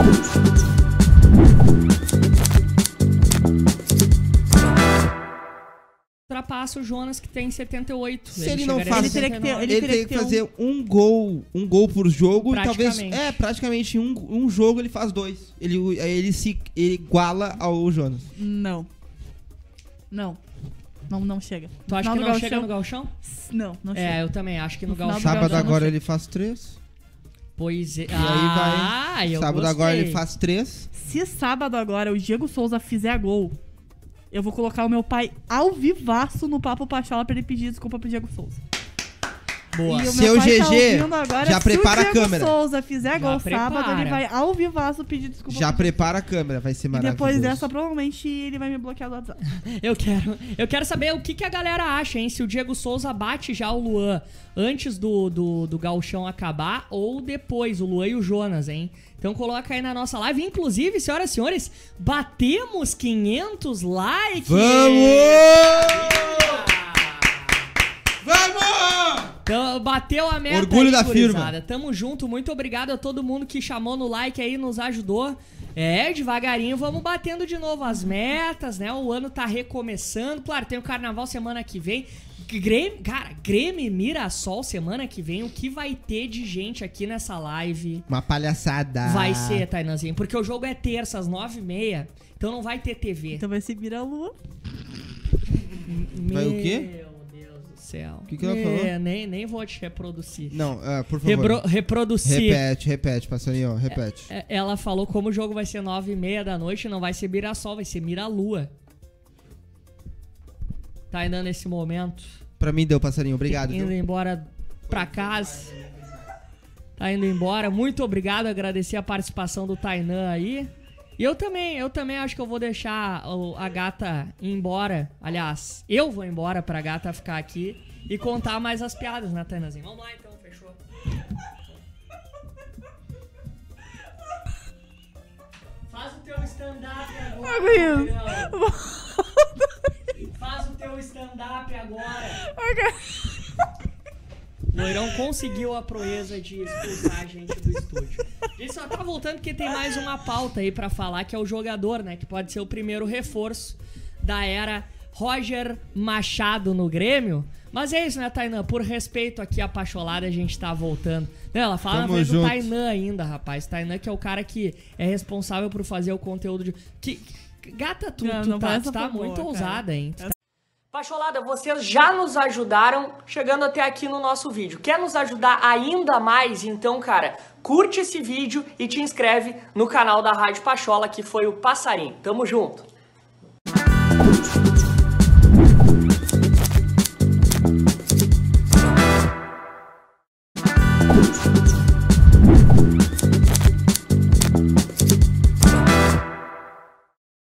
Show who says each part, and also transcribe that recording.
Speaker 1: Ultrapassa o Jonas, que tem 78.
Speaker 2: Se ele não faz,
Speaker 3: ele
Speaker 2: tem que fazer um gol por jogo, e talvez praticamente um jogo ele faz 2. Ele se iguala ao Jonas.
Speaker 3: Não chega.
Speaker 1: Tu acha que não chega no gauchão?
Speaker 3: Não chega.
Speaker 1: Eu também acho que no gauchão.
Speaker 2: Sábado agora ele faz 3.
Speaker 1: Pois é.
Speaker 2: E aí vai. Sábado agora ele faz 3.
Speaker 3: Se sábado agora o Diego Souza fizer gol, eu vou colocar o meu pai ao vivaço no Papo Pachola pra ele pedir desculpa pro Diego Souza.
Speaker 1: Boa.
Speaker 2: Seu GG, já prepara a câmera.
Speaker 3: Se o Diego Souza fizer gol sábado, ele vai ao vivaço pedir desculpa.
Speaker 2: Já prepara a câmera, vai ser maravilhoso.
Speaker 3: E depois dessa, provavelmente, ele vai me bloquear do WhatsApp.
Speaker 1: Eu quero saber o que a galera acha, hein? Se o Diego Souza bate já o Luan antes do gauchão acabar ou depois, o Luan e o Jonas, hein? Então coloca aí na nossa live. Inclusive, senhoras e senhores, batemos 500 likes!
Speaker 2: Vamos!
Speaker 1: Então, bateu a meta.
Speaker 2: Orgulho
Speaker 1: aí,
Speaker 2: da
Speaker 1: gurizada.
Speaker 2: firma.
Speaker 1: Tamo junto, muito obrigado a todo mundo que chamou no like aí, nos ajudou. Devagarinho vamos batendo de novo as metas, né? O ano tá recomeçando. Claro, tem o carnaval semana que vem. Grêmio e Mirassol semana que vem. O que vai ter de gente aqui nessa live?
Speaker 2: Uma palhaçada.
Speaker 1: Vai ser, Tainãzinho, porque o jogo é terça às 9h30. Então não vai ter TV.
Speaker 3: Então vai ser Mira-Lua.
Speaker 2: Vai o quê?
Speaker 1: Céu.
Speaker 2: O que ela falou?
Speaker 1: Nem vou te reproduzir.
Speaker 2: Não, por favor.
Speaker 1: Reproduzir.
Speaker 2: Repete, passarinho, repete.
Speaker 1: Ela falou como o jogo vai ser 9h30 da noite, não vai ser Mirassol, vai ser Mira-Lua. Tá indo nesse momento.
Speaker 2: Pra mim deu, passarinho, obrigado.
Speaker 1: Indo embora pra casa. Tá indo embora. Muito obrigado, agradecer a participação do Tainan aí. E eu também acho que eu vou deixar a gata ir embora. Aliás, eu vou embora pra gata ficar aqui e contar mais as piadas, né, Tainãzinho? Vamos lá então, fechou. Faz o teu stand-up agora. Faz o teu stand-up agora. Loirão conseguiu a proeza de expulsar a gente do estúdio. A gente só tá voltando porque tem mais uma pauta aí pra falar, que é o jogador, né? Que pode ser o primeiro reforço da era Roger Machado no Grêmio. Mas é isso, né, Tainan? Por respeito aqui à Pacholada, a gente tá voltando. Não, ela fala na frente do Tainan ainda, rapaz. Tainan que é o cara que é responsável por fazer o conteúdo de... Gata, tu tá muito ousada, hein? Pacholada, vocês já nos ajudaram chegando até aqui no nosso vídeo. Quer nos ajudar ainda mais? Então, cara, curte esse vídeo e te inscreve no canal da Rádio Pachola, que foi o Passarinho. Tamo junto!